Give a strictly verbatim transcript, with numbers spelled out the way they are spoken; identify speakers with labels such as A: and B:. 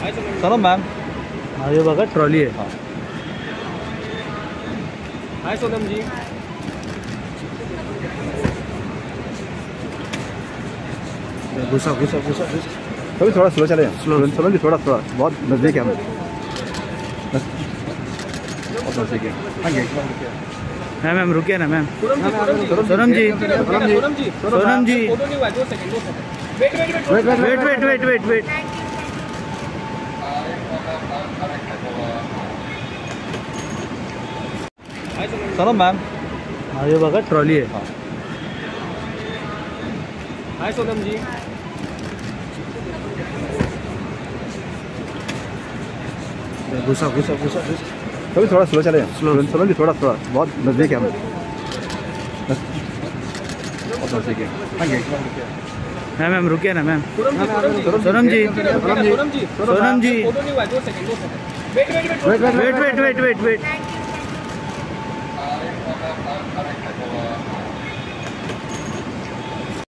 A: चलो मैम।
B: हाँ ये बघा ट्रॉली आहे।
A: हाँ।
C: हाय सोनम जी।
B: घुसा घुसा घुसा
A: कभी थोड़ा स्लो चले,
B: स्लो
A: चलो जी, थोड़ा थोड़ा बहुत नज़दीक है हम। बहुत नज़दीक है। हाँ जी।
B: मैम मैम रुकिए ना मैम।
C: सोनम जी
B: सोनम जी
C: सोनम जी
B: सोनम जी
C: फोटो नहीं हुआ, दो सेकंड दो second wait wait wait
B: wait wait wait wait wait
A: चलो मैम।
B: हाँ ये बघा ट्रॉली आहे।
A: हाँ।
C: हाय सोनम जी।
B: घुसा घुसा घुसा
A: कभी थोड़ा स्लो चले,
B: स्लो
A: चलो जी, थोड़ा थोड़ा बहुत नज़दीक है हम। बहुत नज़दीक है। हाँ जी।
B: मैम मैम रुकिए ना मैम।
C: सोनम जी
B: सोनम जी सोनम जी
C: फोटो नहीं हुआ, दो सेकंड दो second wait wait wait
B: wait wait wait wait wait